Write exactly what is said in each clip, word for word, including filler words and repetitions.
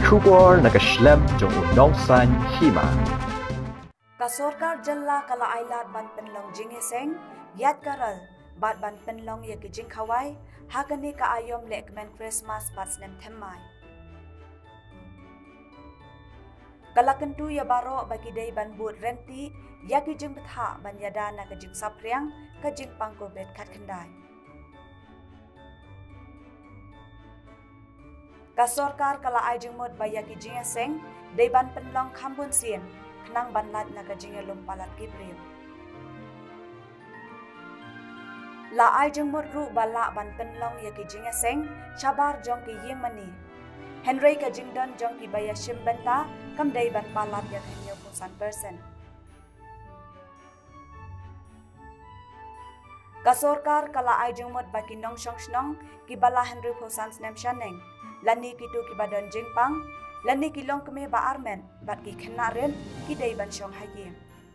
Kubor nakaslem jong udongsan Hima. Ka Sorkar jalla kala Ailad ban Pynlong Jingïaseng, Ïaid karal bat ban Pynlong ya ki jing Khawai, hakani ka Aiom le kmen Khristmas bat snem themmai. Kala kentu ya baro bagi day ban but renti, ya ki jing betha ban yadana ka jing sapriang, ka jing pangko bet kat kendai. Ka Sorkar kala ai jing mod ba ya ki Jingïaseng, day ban Pynlong khambun sien, kenang ban lat na ka jing lum palat kibriu. La ai jing mod ru bala ban Pynlong ya ki Jingïaseng, sabar jong ki Yimani. Henry ka jing don jong ki baya shim benta, kam day ban palat ya kanyo pusan person. Ka Sorkar kala ai jing mod ba ki nong shong shnong, ki bala Henry pusan snem shaneng. Lani kitu ki badon jingpang, lani ki long keme ba armen, bat ki kena ren, ki day ban shong hayi.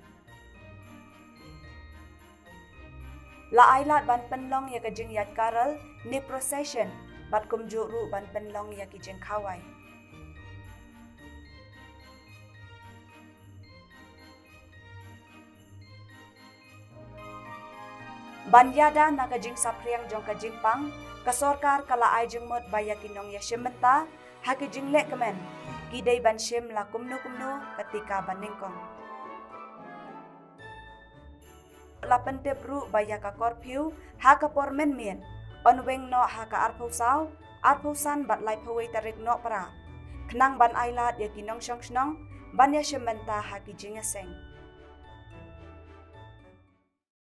La Ailad ban Pynlong ya ka jing Ïaid karal, ni procession, bat kumju ru ban Pynlong ya ki jing Khawai. Ban yada na ka jing sapriang jong ka jing pang, ka Sorkar kala ai jing mod baya kinong ya shim benta, ha ki jing le kemen, ki day ban shim la kumno kumno ketika ban ningkong. La pentep ru baya ka korpiu, ha ka pormen mien, on weng no ha ka arpusau, arpusan bat lai pawai tarik no para. Kenang ban Ailad ya kinong shong shnong, ban ya shim benta ha ki Jingïaseng.